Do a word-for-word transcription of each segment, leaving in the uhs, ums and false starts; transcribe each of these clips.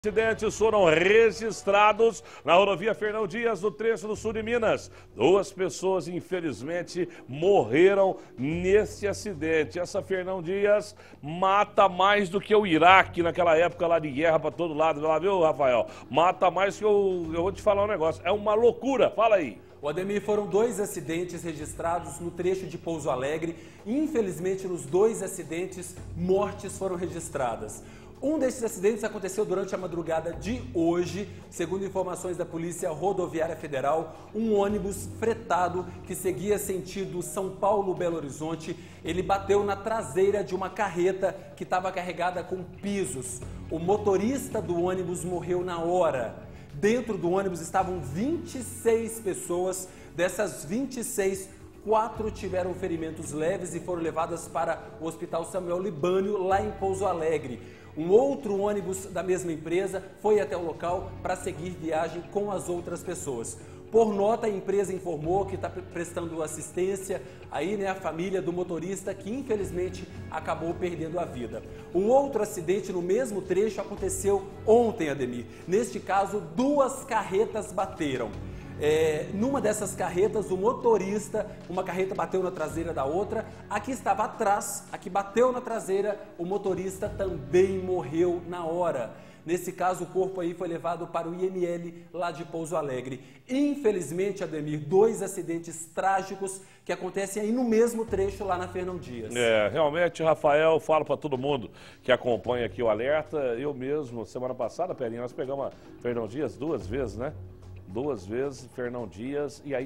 Acidentes foram registrados na rodovia Fernão Dias, no trecho do sul de Minas. Duas pessoas, infelizmente, morreram nesse acidente. Essa Fernão Dias mata mais do que o Iraque naquela época lá de guerra para todo lado. Lá, viu, Rafael? Mata mais que eu, eu vou te falar um negócio. É uma loucura. Fala aí. O Ademir, foram dois acidentes registrados no trecho de Pouso Alegre. Infelizmente, nos dois acidentes, mortes foram registradas. Um desses acidentes aconteceu durante a madrugada de hoje. Segundo informações da Polícia Rodoviária Federal, um ônibus fretado que seguia sentido São Paulo-Belo Horizonte, ele bateu na traseira de uma carreta que estava carregada com pisos. O motorista do ônibus morreu na hora. Dentro do ônibus estavam vinte e seis pessoas. Dessas vinte e seis, quatro tiveram ferimentos leves e foram levadas para o Hospital Samuel Libânio, lá em Pouso Alegre. Um outro ônibus da mesma empresa foi até o local para seguir viagem com as outras pessoas. Por nota, a empresa informou que está prestando assistência aí, né, à família do motorista que infelizmente acabou perdendo a vida. Um outro acidente no mesmo trecho aconteceu ontem, Ademir. Neste caso, duas carretas bateram. É, numa dessas carretas, o motorista, uma carreta bateu na traseira da outra, a que estava atrás, a que bateu na traseira, o motorista também morreu na hora. Nesse caso, o corpo aí foi levado para o I M L lá de Pouso Alegre. Infelizmente, Ademir, dois acidentes trágicos que acontecem aí no mesmo trecho lá na Fernão Dias. É, realmente, Rafael, falo para todo mundo que acompanha aqui o alerta. Eu mesmo, semana passada, Perinha, nós pegamos a Fernão Dias duas vezes, né? Duas vezes, Fernão Dias, e aí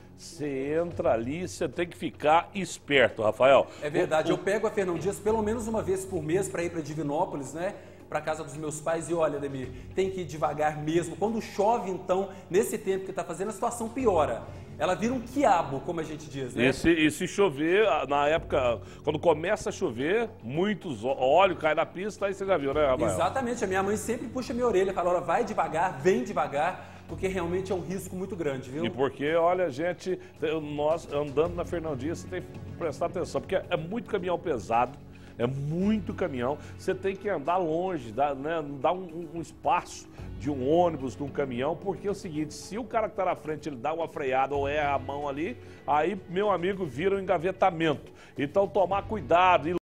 você entra ali, você tem que ficar esperto, Rafael. É verdade, o, o... eu pego a Fernão Dias pelo menos uma vez por mês para ir para Divinópolis, né? Para casa dos meus pais, e olha, Ademir, tem que ir devagar mesmo. Quando chove, então, nesse tempo que está fazendo, a situação piora. Ela vira um quiabo, como a gente diz, né? E se, e se chover, na época, quando começa a chover, muitos óleo cai na pista, aí você já viu, né, Rafael? Exatamente, a minha mãe sempre puxa minha orelha, fala, olha, vai devagar, vem devagar, porque realmente é um risco muito grande, viu? E porque, olha, gente, nós andando na Fernão Dias, você tem que prestar atenção, porque é muito caminhão pesado, é muito caminhão, você tem que andar longe, dar, né, dar um, um espaço de um ônibus, de um caminhão, porque é o seguinte, se o cara que está na frente ele dá uma freada ou erra a mão ali, aí, meu amigo, vira um engavetamento. Então, tomar cuidado.